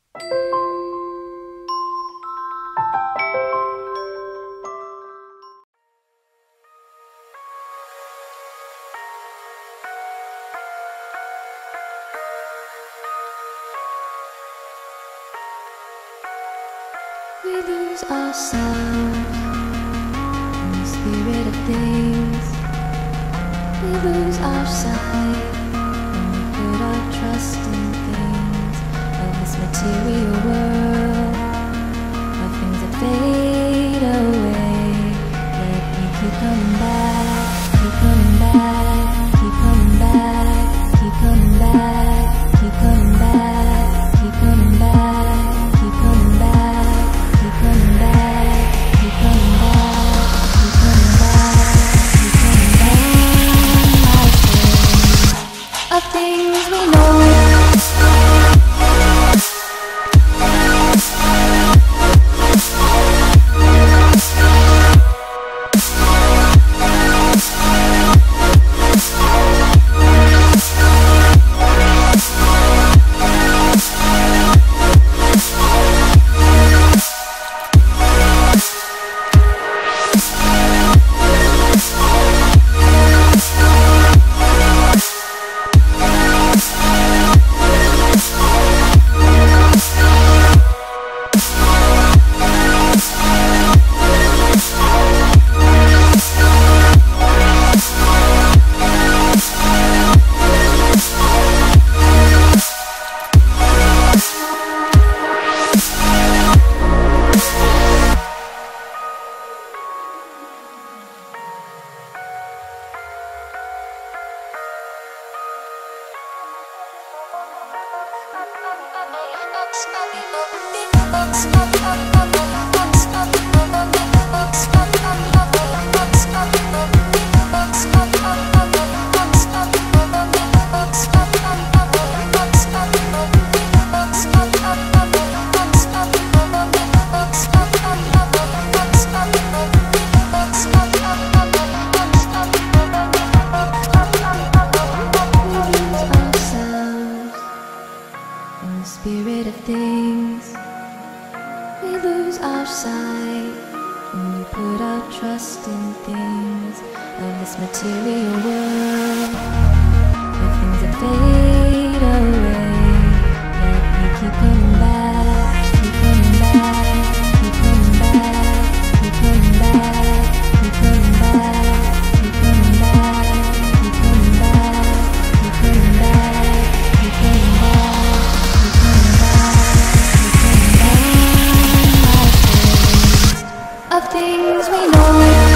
We lose ourselves in the spirit of things. We lose our sight when we put our trust in things of this material world, of things that fade away. Let me keep coming back, keep coming back, keep coming back, keep coming back, keep coming back, keep coming back, keep coming back. Keep coming back, keep coming back, keep coming back, keep coming back, of things we know. Spirit of things, we lose our sight when we put our trust in things of this material world, of things that fade away. Let me keep coming back, keep coming back, keep coming back, keep coming back, keep coming back, keep coming back, keep coming back, keep coming back, keep coming back. Of things we know.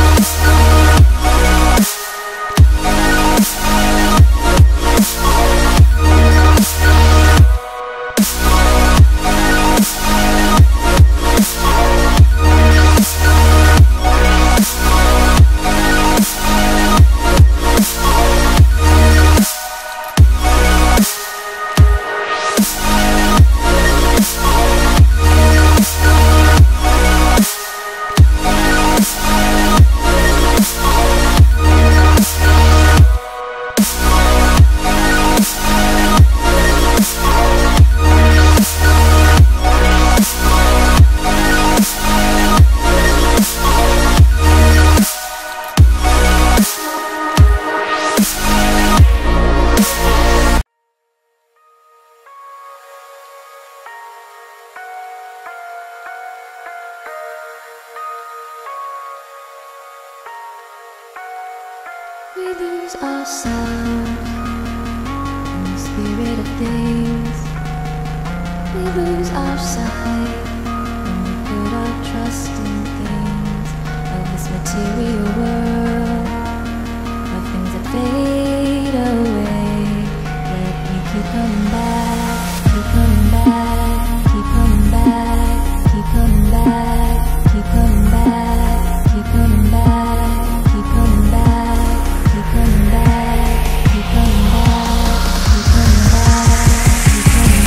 We lose ourselves in the spirit of things. We lose our sight when we put our trust in things of this material world, of things that fade away. Let me keep coming back, keep coming back, keep coming back, keep coming back, keep coming back, keep coming back, keep coming back. Keep coming back, keep coming back, keep coming back, keep coming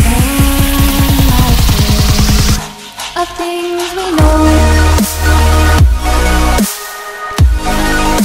back, of things we know.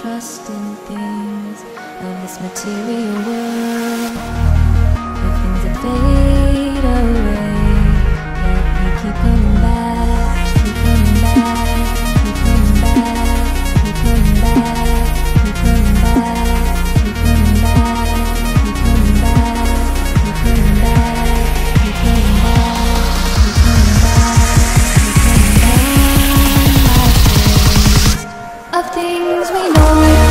trust in things of this material world, the things that fade away. Let me keep coming back, keep coming back, keep coming back, keep coming back, keep coming back, keep coming back, keep coming back, keep coming back, keep coming back, keep coming back, keep coming back, of things we know.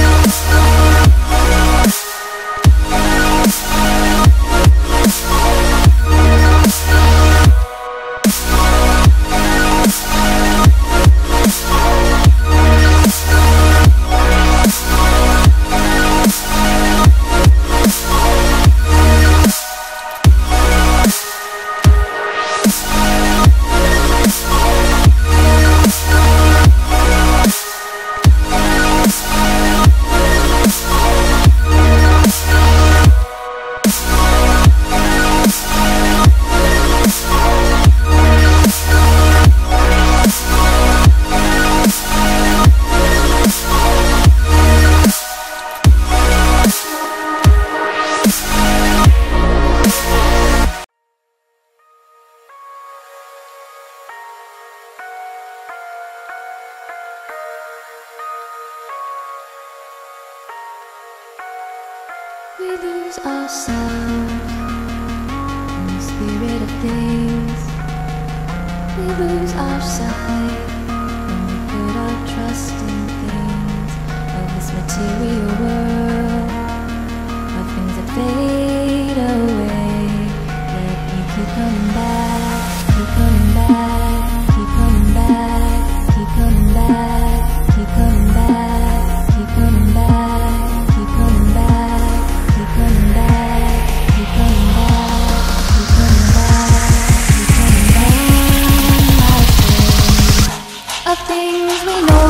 We lose ourselves in the spirit of things. We lose our sight when we put our trust in things of this material world, of things that fade away. Let me keep coming back, keep coming back, keep coming back, keep coming back, keep coming back, keep coming back, keep coming back, keep coming back, keep coming back, keep coming back, keep coming back, of things we know.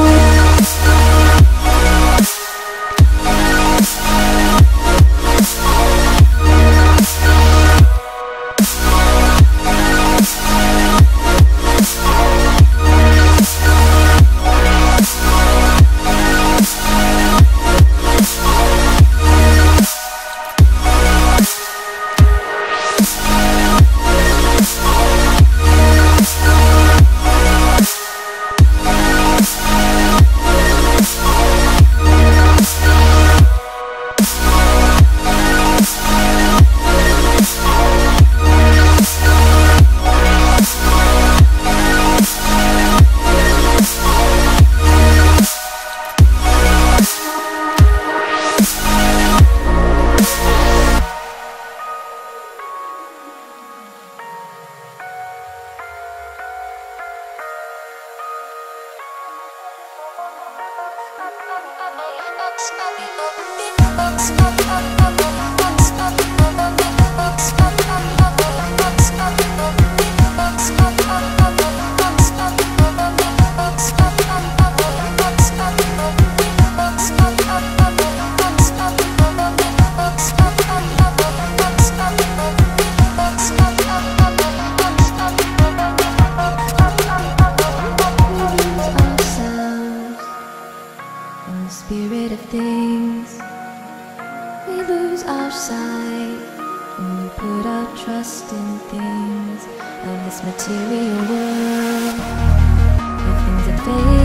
Spirit of things, we lose our sight when we put our trust in things of this material world, the things that fade